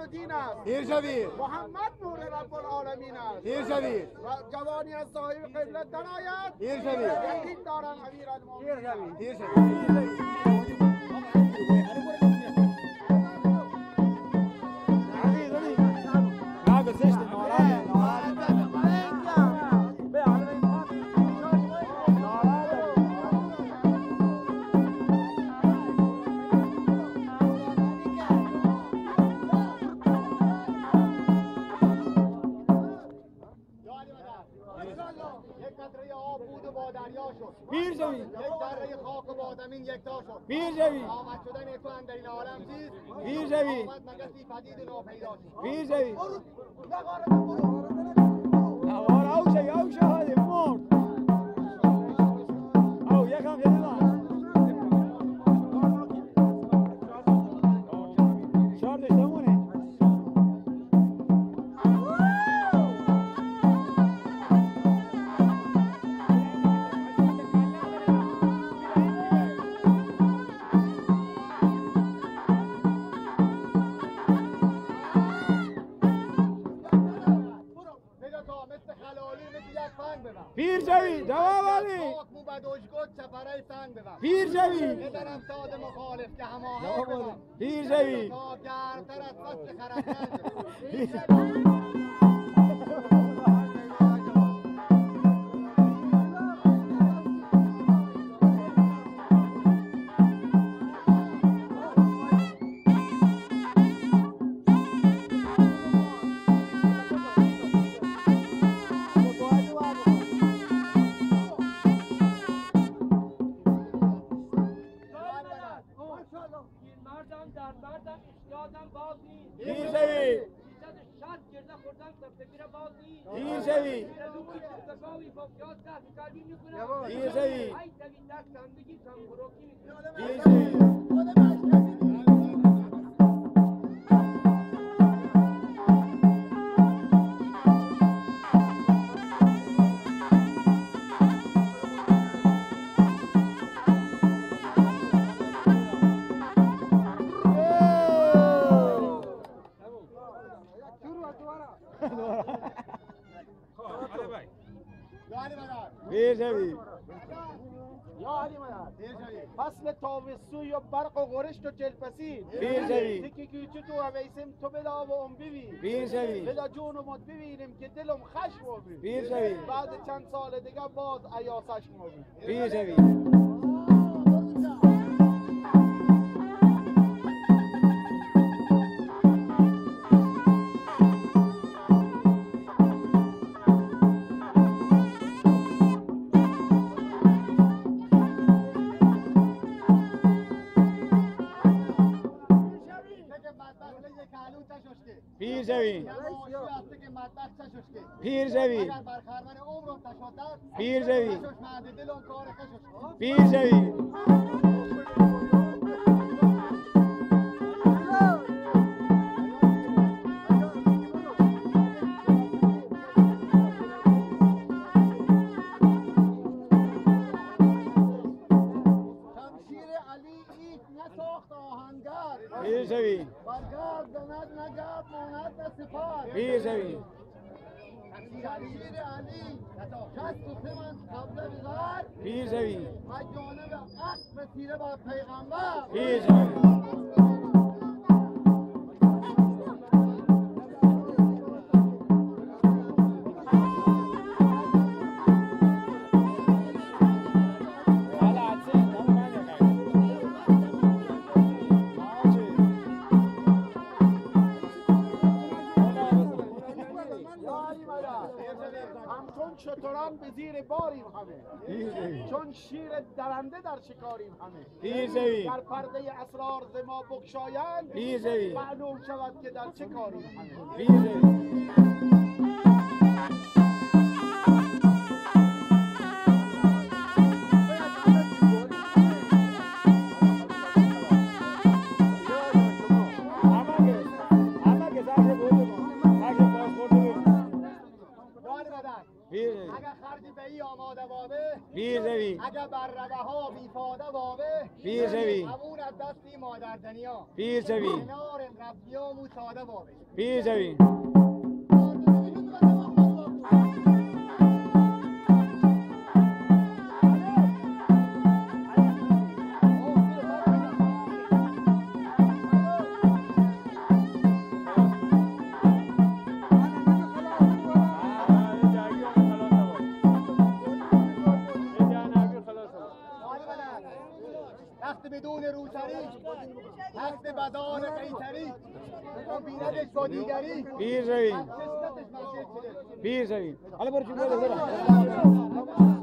و دین است. پیر شوید. محمد نور رب العالمین است. پیر شوید. و جوانی از صاحب قبلت درآید. پیر شوید. یقین دارم امیرالمومنین. پیر شوید. پیر شوید. یک ذره خاک و بادمین یکتا شد. پیر شوید. آمد شدن تو اندر این عالم چیست؟ پیر شوید. آمد مگسی پدید و ناپیدا شد. پیر شوید. برو. نوار او شهاده مرد. او یکم خیلی شاردش دمونه. پیر شوید. جواب علی. پیر شوید. پدرم ساد مخالف که هماهنگ بدم. پیر شوید. تا گرمتر از فصل خرسند. پیر شوید. پیر شوید. پیر شوید. پیر شوید. پیر شوید. یا علی مدد. فصل تابستون یا برق و غرشت و جلپسید. پیر شوید. تکی کوچه تو اویسم تو بدا و ام ببین. پیر شوید. بدا جون و مد ببینیم که دلم خشم آبی. پیر شوید. بعد چند سال دیگه باز عیاسش آبی. پیر شوید. پیر شوید. پیر شوید. پیر شوید. پیر شوید. پیر شوید. برگرد زند نگرد ماند نسپار. پیر شوید. شمشیر علی 63 من قبل بزار. پیر شوید. و جانب اسب تیره بر پیغمبر. پیر شوید. همچون شتران به زیر باریم همه. چون شیر درنده در شکاریم همه. پیر شوید. در پرده اسرار ز ما بگشایند. پیر شوید. معلوم شود که در چه کاریم همه. پیر شوید. اگر خرج به ای آماده باده. پیر شوید. اگر بر رده ها بی ساده بابه پیر شوی همون از دستی مادر دنیا پیر شوی کنار ربیام و ساده بابه پیر شوی وقت بدون روسری وقت بدان قیصری و بیندش با دیگری پیر شوی از جسمتش مسجد شده پیر شوی حالا برو چون برو